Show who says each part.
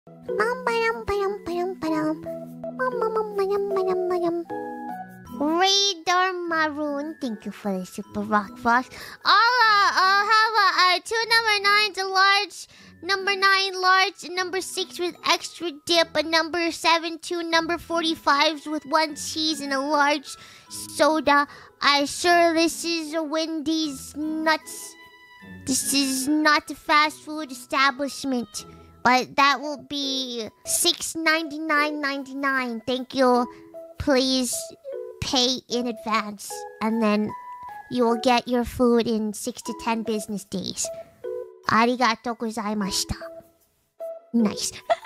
Speaker 1: Radar Maroon, thank you for the super rock frost. I'll have 2 number 9s, a large, number 9 large, and number 6 with extra dip, a number 7, 2 number 45s with 1 cheese and a large soda. I sure this is a Wendy's nuts. This is not a fast food establishment, but that will be $6.99.99. Thank you. Please pay in advance, and then you will get your food in 6 to 10 business days. Arigatou gozaimashita. Nice.